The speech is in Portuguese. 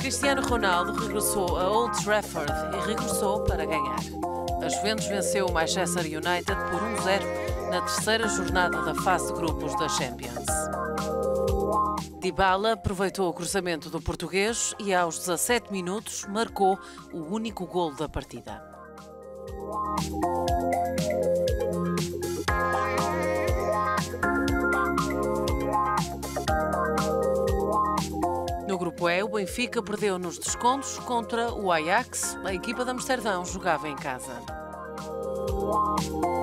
Cristiano Ronaldo regressou a Old Trafford e regressou para ganhar. A Juventus venceu o Manchester United por 1-0 na terceira jornada da fase de grupos da Champions. Dybala aproveitou o cruzamento do português e aos 17 minutos marcou o único golo da partida. No grupo E, o Benfica perdeu nos descontos contra o Ajax. A equipa de Amsterdão jogava em casa.